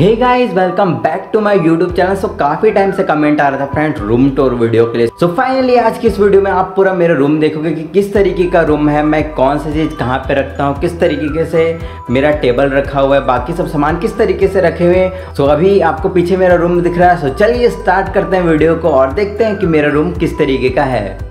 Hey guys, welcome back to my YouTube channel. So काफ़ी time से comment आ रहा था फ्रेंड रूम टूर वीडियो के लिए। सो फाइनली आज की इस वीडियो में आप पूरा मेरा रूम देखोगे कि किस तरीके का रूम है, मैं कौन सी चीज़ कहाँ पे रखता हूँ, किस तरीके से मेरा टेबल रखा हुआ है, बाकी सब सामान किस तरीके से रखे हुए हैं। सो अभी आपको पीछे मेरा रूम दिख रहा है। सो चलिए स्टार्ट करते हैं वीडियो को और देखते हैं कि मेरा रूम किस तरीके का है।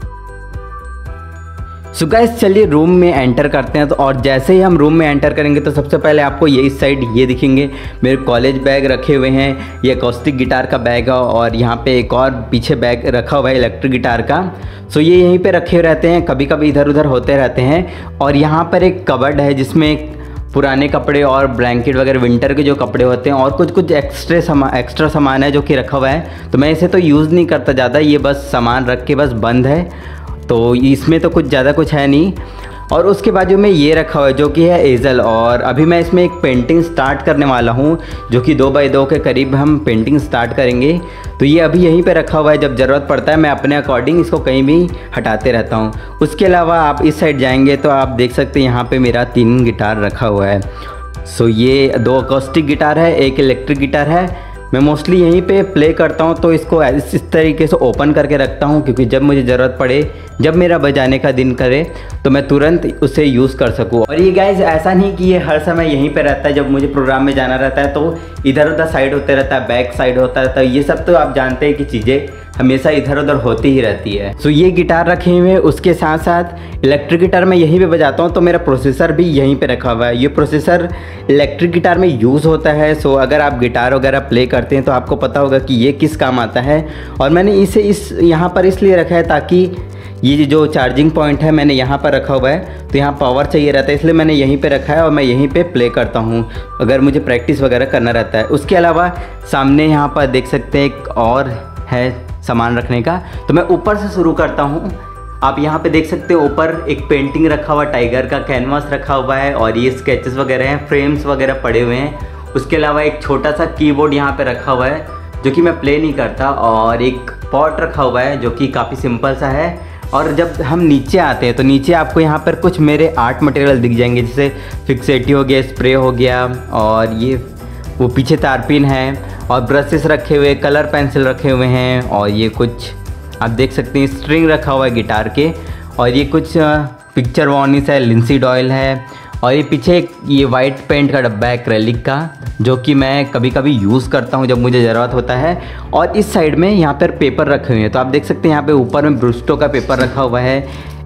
सो गाइस चलिए रूम में एंटर करते हैं। तो और जैसे ही हम रूम में एंटर करेंगे तो सबसे पहले आपको ये इस साइड ये दिखेंगे मेरे कॉलेज बैग रखे हुए हैं। ये एकॉस्टिक गिटार का बैग है और यहाँ पे एक और पीछे बैग रखा हुआ है इलेक्ट्रिक गिटार का। सो ये यहीं पे रखे रहते हैं, कभी कभी इधर उधर होते रहते हैं। और यहाँ पर एक कबर्ड है जिसमें पुराने कपड़े और ब्लैंकेट वगैरह विंटर के जो कपड़े होते हैं और कुछ एक्स्ट्रा सामान है जो कि रखा हुआ है। तो मैं इसे तो यूज़ नहीं करता ज़्यादा, ये बस सामान रख के बस बंद है, तो इसमें तो कुछ ज़्यादा कुछ है नहीं। और उसके बाजू में ये रखा हुआ है जो कि है एजल। और अभी मैं इसमें एक पेंटिंग स्टार्ट करने वाला हूँ जो कि 2x2 के करीब हम पेंटिंग स्टार्ट करेंगे। तो ये अभी यहीं पे रखा हुआ है, जब ज़रूरत पड़ता है मैं अपने अकॉर्डिंग इसको कहीं भी हटाते रहता हूँ। उसके अलावा आप इस साइड जाएंगे तो आप देख सकते हैं यहाँ पर मेरा 3 गिटार रखा हुआ है। सो ये 2 अकॉस्टिक गिटार है, एक इलेक्ट्रिक गिटार है। मैं मोस्टली यहीं पे प्ले करता हूँ तो इसको इस तरीके से ओपन करके रखता हूँ क्योंकि जब मुझे ज़रूरत पड़े, जब मेरा बजाने का दिन करे तो मैं तुरंत उसे यूज़ कर सकूँ। और ये गाइस ऐसा नहीं कि ये हर समय यहीं पे रहता है, जब मुझे प्रोग्राम में जाना रहता है तो इधर उधर साइड होते रहता है, बैक साइड होता रहता है। ये सब तो आप जानते हैं कि चीज़ें हमेशा इधर उधर होती ही रहती है। सो ये गिटार रखे हुए हैं, उसके साथ साथ इलेक्ट्रिक गिटार मैं यहीं पे बजाता हूँ तो मेरा प्रोसेसर भी यहीं पे रखा हुआ है। ये प्रोसेसर इलेक्ट्रिक गिटार में यूज़ होता है। सो अगर आप गिटार वगैरह प्ले करते हैं तो आपको पता होगा कि ये किस काम आता है। और मैंने इसे यहाँ पर इसलिए रखा है ताकि ये जो चार्जिंग पॉइंट है मैंने यहाँ पर रखा हुआ है, तो यहाँ पावर चाहिए रहता है, इसलिए मैंने यहीं पे रखा है और मैं यहीं पे प्ले करता हूँ अगर मुझे प्रैक्टिस वगैरह करना रहता है। उसके अलावा सामने यहाँ पर देख सकते हैं एक और है सामान रखने का। तो मैं ऊपर से शुरू करता हूँ। आप यहाँ पे देख सकते हो ऊपर एक पेंटिंग रखा हुआ, टाइगर का कैनवास रखा हुआ है और ये स्केचेस वगैरह हैं, फ्रेम्स वगैरह पड़े हुए हैं। उसके अलावा एक छोटा सा कीबोर्ड यहाँ पे रखा हुआ है जो कि मैं प्ले नहीं करता, और एक पॉट रखा हुआ है जो कि काफ़ी सिंपल सा है। और जब हम नीचे आते हैं तो नीचे आपको यहाँ पर कुछ मेरे आर्ट मटेरियल दिख जाएंगे, जैसे फिक्सेटी हो गया, स्प्रे हो गया, और ये वो पीछे तारपीन है और ब्रशेस रखे हुए, कलर पेंसिल रखे हुए हैं। और ये कुछ आप देख सकते हैं स्ट्रिंग रखा हुआ है गिटार के। और ये कुछ पिक्चर वार्निश है, लिंसीड ऑयल है। और ये पीछे ये वाइट पेंट का डब्बा है एक्रेलिक का, जो कि मैं कभी कभी यूज़ करता हूँ जब मुझे ज़रूरत होता है। और इस साइड में यहाँ पर पेपर रखे हुए हैं, तो आप देख सकते हैं यहाँ पे ऊपर में ब्रूस्टो का पेपर रखा हुआ है,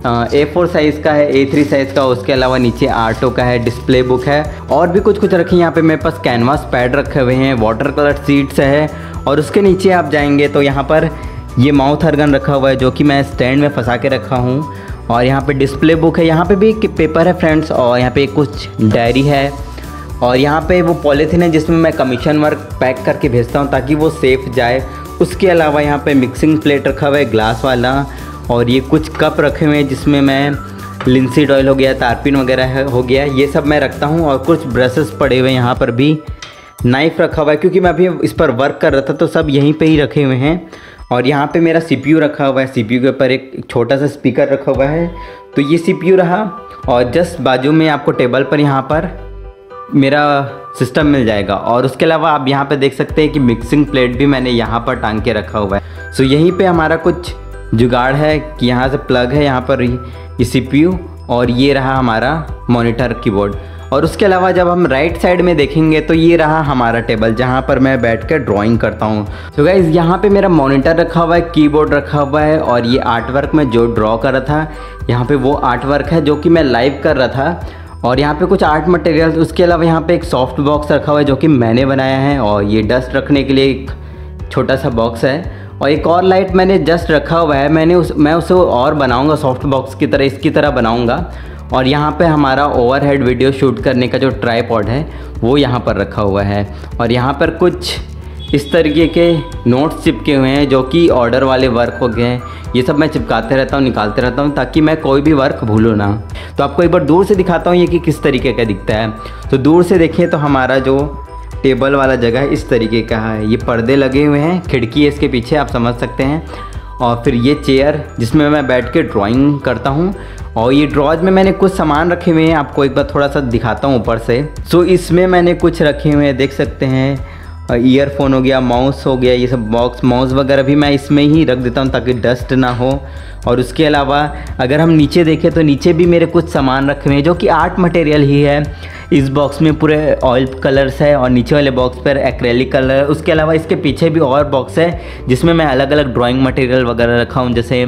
A4 साइज़ का है, A3 साइज़ का। उसके अलावा नीचे आर्टो का है, डिस्प्ले बुक है और भी कुछ रखे हैं। यहाँ पे मेरे पास कैनवास पैड रखे हुए हैं, वाटर कलर शीट्स है। और उसके नीचे आप जाएंगे तो यहाँ पर ये माउथ अर्गन रखा हुआ है जो कि मैं स्टैंड में फंसा के रखा हूँ। और यहाँ पे डिस्प्ले बुक है, यहाँ पे भी पेपर है फ्रेंड्स। और यहाँ पे कुछ डायरी है और यहाँ पे वो पॉलीथीन है जिसमें मैं कमीशन वर्क पैक करके भेजता हूँ ताकि वो सेफ जाए। उसके अलावा यहाँ पे मिक्सिंग प्लेट रखा हुआ है ग्लास वाला। और ये कुछ कप रखे हुए हैं जिसमें मैं लिंसीड ऑयल हो गया, तारपीन वगैरह हो गया, ये सब मैं रखता हूँ। और कुछ ब्रशेस पड़े हुए हैं, यहाँ पर भी नाइफ़ रखा हुआ है क्योंकि मैं अभी इस पर वर्क कर रहा था तो सब यहीं पे ही रखे हुए हैं। और यहाँ पे मेरा CPU रखा हुआ है, CPU के ऊपर एक छोटा सा स्पीकर रखा हुआ है, तो ये CPU रहा। और जस्ट बाजू में आपको टेबल पर यहाँ पर मेरा सिस्टम मिल जाएगा। और उसके अलावा आप यहाँ पे देख सकते हैं कि मिक्सिंग प्लेट भी मैंने यहाँ पर टांग के रखा हुआ है। सो यहीं पे हमारा कुछ जुगाड़ है कि यहाँ से प्लग है, यहाँ पर ये CPU और ये रहा हमारा मॉनिटर कीबोर्ड। और उसके अलावा जब हम राइट साइड में देखेंगे तो ये रहा हमारा टेबल जहाँ पर मैं बैठकर ड्राइंग करता हूँ। तो गाइस यहाँ पे मेरा मॉनिटर रखा हुआ है, कीबोर्ड रखा हुआ है और ये आर्ट वर्क में जो ड्रॉ कर रहा था यहाँ पे वो आर्ट वर्क है जो कि मैं लाइव कर रहा था। और यहाँ पे कुछ आर्ट मटेरियल। उसके अलावा यहाँ पे एक सॉफ्ट बॉक्स रखा हुआ है जो कि मैंने बनाया है। और ये डस्ट रखने के लिए एक छोटा सा बॉक्स है। और एक और लाइट मैंने जस्ट रखा हुआ है, मैं उसे और बनाऊंगा सॉफ्ट बॉक्स की तरह, इसकी तरह बनाऊंगा। और यहाँ पे हमारा ओवरहेड वीडियो शूट करने का जो ट्राइपॉड है वो यहाँ पर रखा हुआ है। और यहाँ पर कुछ इस तरीके के नोट्स चिपके हुए हैं जो कि ऑर्डर वाले वर्क हो गए हैं। ये सब मैं चिपकाते रहता हूँ, निकालते रहता हूँ ताकि मैं कोई भी वर्क भूलूँ ना। तो आपको एक बार दूर से दिखाता हूँ ये कि किस तरीके का दिखता है। तो दूर से देखिए तो हमारा जो टेबल वाला जगह है इस तरीके का है। ये पर्दे लगे हुए हैं, खिड़की है इसके पीछे, आप समझ सकते हैं। और फिर ये चेयर जिसमें मैं बैठ के ड्राइंग करता हूँ। और ये ड्रॉज में मैंने कुछ सामान रखे हुए हैं, आपको एक बार थोड़ा सा दिखाता हूँ ऊपर से। सो इसमें मैंने कुछ रखे हुए हैं, देख सकते हैं। ईयरफोन हो गया, माउस हो गया, ये सब बॉक्स माउस वगैरह भी मैं इसमें ही रख देता हूँ ताकि डस्ट ना हो। और उसके अलावा अगर हम नीचे देखें तो नीचे भी मेरे कुछ सामान रखे हुए हैं जो कि आर्ट मटेरियल ही है। इस बॉक्स में पूरे ऑयल कलर्स है और नीचे वाले बॉक्स पर एक्रेलिक कलर। उसके अलावा इसके पीछे भी और बॉक्स है जिसमें मैं अलग अलग ड्राइंग मटेरियल वगैरह रखा हूँ, जैसे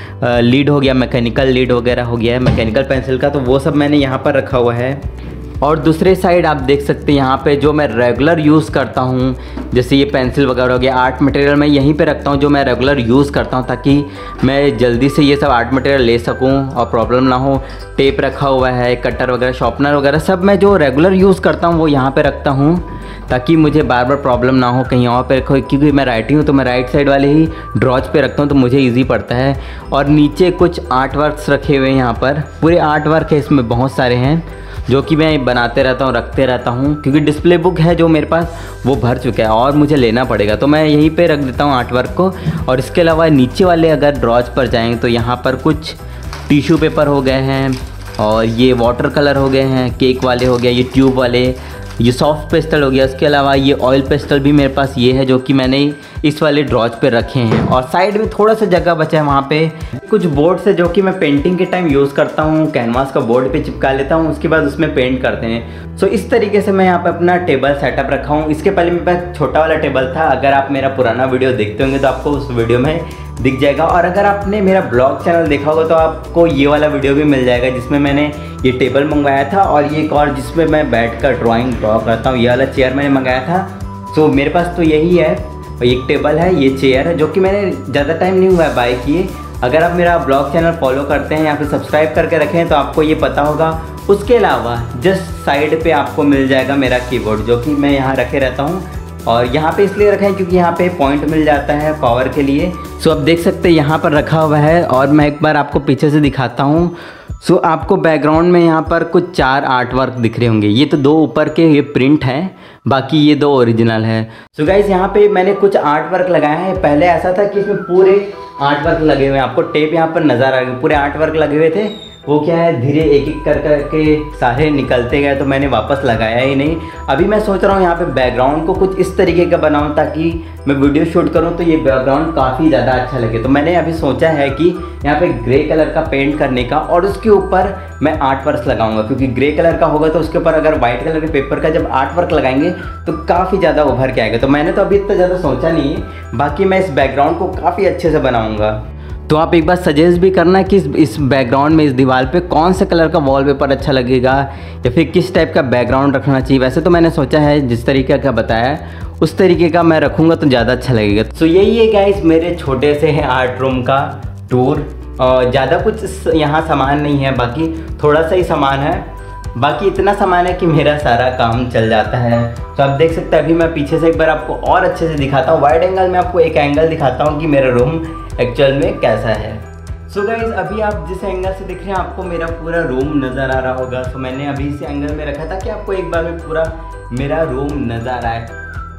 लीड हो गया, मैकेनिकल लीड वगैरह हो गया है मैकेनिकल पेंसिल का, तो वो सब मैंने यहाँ पर रखा हुआ है। और दूसरे साइड आप देख सकते हैं यहाँ पे जो मैं रेगुलर यूज़ करता हूँ, जैसे ये पेंसिल वगैरह हो गया, आर्ट मटेरियल मैं यहीं पे रखता हूँ जो मैं रेगुलर यूज़ करता हूँ ताकि मैं जल्दी से ये सब आर्ट मटेरियल ले सकूँ और प्रॉब्लम ना हो। टेप रखा हुआ है, कटर वगैरह, शार्पनर वगैरह सब मैं जो रेगुलर यूज़ करता हूँ वो यहाँ पर रखता हूँ ताकि मुझे बार बार प्रॉब्लम ना हो कहीं और पे, क्योंकि मैं राइटिंग हूँ तो मैं राइट साइड वाले ही ड्रॉज पे रखता हूँ तो मुझे इजी पड़ता है। और नीचे कुछ आर्ट वर्क्स रखे हुए हैं, यहाँ पर पूरे आर्ट वर्क है, इसमें बहुत सारे हैं जो कि मैं बनाते रहता हूँ, रखते रहता हूँ, क्योंकि डिस्प्ले बुक है जो मेरे पास वो भर चुका है और मुझे लेना पड़ेगा, तो मैं यहीं पे रख देता हूँ आर्ट वर्क को। और इसके अलावा नीचे वाले अगर ड्रॉज पर जाएँ तो यहाँ पर कुछ टिश्यू पेपर हो गए हैं और ये वाटर कलर हो गए हैं, केक वाले हो गया, ये ट्यूब वाले, ये सॉफ्ट पेस्टल हो गया। उसके अलावा ये ऑयल पेस्टल भी मेरे पास ये है जो कि मैंने इस वाले ड्रॉज पे रखे हैं। और साइड में थोड़ा सा जगह बचा है, वहाँ पे कुछ बोर्ड्स है जो कि मैं पेंटिंग के टाइम यूज़ करता हूँ, कैनवास का बोर्ड पे चिपका लेता हूँ, उसके बाद उसमें पेंट करते हैं। सो इस तरीके से मैं यहाँ पे अपना टेबल सेटअप रखा हूँ। इसके पहले मेरे पास छोटा वाला टेबल था, अगर आप मेरा पुराना वीडियो देखते होंगे तो आपको उस वीडियो में दिख जाएगा। और अगर आपने मेरा ब्लॉग चैनल देखा होगा तो आपको ये वाला वीडियो भी मिल जाएगा जिसमें मैंने ये टेबल मंगवाया था और ये एक और जिसमें मैं बैठकर ड्राइंग ड्रॉ करता हूँ, ये वाला चेयर मैंने मंगाया था। सो मेरे पास तो यही है, एक टेबल है, ये चेयर है जो कि मैंने ज़्यादा टाइम नहीं हुआ है बाय किए। अगर आप मेरा ब्लॉग चैनल फॉलो करते हैं या फिर सब्सक्राइब करके रखें हैं तो आपको ये पता होगा। उसके अलावा जस्ट साइड पे आपको मिल जाएगा मेरा कीबोर्ड जो कि मैं यहाँ रखे रहता हूँ, और यहाँ पे इसलिए रखा है क्योंकि यहाँ पे पॉइंट मिल जाता है पावर के लिए। सो आप देख सकते हैं यहाँ पर रखा हुआ है। और मैं एक बार आपको पीछे से दिखाता हूँ। सो आपको बैकग्राउंड में यहाँ पर कुछ 4 आर्ट वर्क दिख रहे होंगे, ये तो 2 ऊपर के ये प्रिंट हैं, बाकी ये 2 ओरिजिनल है। सो गाइज यहाँ पे मैंने कुछ आर्ट वर्क लगाया है। पहले ऐसा था कि इसमें पूरे आर्ट वर्क लगे हुए हैं, आपको टेप यहाँ पर नज़र आ रही है, पूरे आर्ट वर्क लगे हुए थे। वो क्या है, धीरे एक एक कर करके सारे निकलते गए तो मैंने वापस लगाया ही नहीं। अभी मैं सोच रहा हूँ यहाँ पे बैकग्राउंड को कुछ इस तरीके का बनाऊँ ताकि मैं वीडियो शूट करूँ तो ये बैकग्राउंड काफ़ी ज़्यादा अच्छा लगे। तो मैंने अभी सोचा है कि यहाँ पे ग्रे कलर का पेंट करने का और उसके ऊपर मैं आर्ट वर्क लगाऊंगा, क्योंकि ग्रे कलर का होगा तो उसके ऊपर अगर वाइट कलर के पेपर का जब आर्ट वर्क लगाएंगे तो काफ़ी ज़्यादा उभर के आएगा। तो मैंने तो अभी इतना ज़्यादा सोचा नहीं है, बाकी मैं इस बैकग्राउंड को काफ़ी अच्छे से बनाऊँगा। तो आप एक बार सजेस्ट भी करना कि इस बैकग्राउंड में, इस दीवार पे कौन से कलर का वॉलपेपर अच्छा लगेगा या फिर किस टाइप का बैकग्राउंड रखना चाहिए। वैसे तो मैंने सोचा है जिस तरीके का बताया उस तरीके का मैं रखूँगा तो ज़्यादा अच्छा लगेगा। तो यही है गाइस मेरे छोटे से हैं आर्ट रूम का टूर। और ज़्यादा कुछ यहाँ सामान नहीं है, बाकी थोड़ा सा ही सामान है, बाकी इतना सामान है कि मेरा सारा काम चल जाता है। तो आप देख सकते हैं अभी मैं पीछे से एक बार आपको और अच्छे से दिखाता हूँ, वाइड एंगल में आपको एक एंगल दिखाता हूँ कि मेरा रूम एक्चुअल में कैसा है। सो गाइज अभी आप जिस एंगल से दिख रहे हैं आपको मेरा पूरा रूम नज़र आ रहा होगा। तो मैंने अभी इस एंगल में रखा था कि आपको एक बार में पूरा मेरा रूम नज़र आए।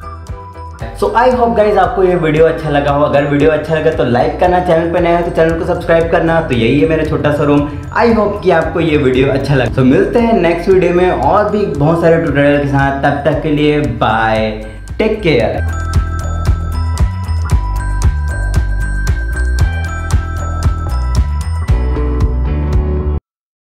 सो आई होप गाइज आपको ये वीडियो अच्छा लगा हो। अगर वीडियो अच्छा लगा तो लाइक करना, चैनल पे नया है तो चैनल को सब्सक्राइब करना। तो यही है मेरा छोटा सा रूम। आई होप कि आपको ये वीडियो अच्छा लगा। तो मिलते हैं नेक्स्ट वीडियो में और भी बहुत सारे ट्यूटोरियल के साथ। तब तक के लिए बाय, टेक केयर।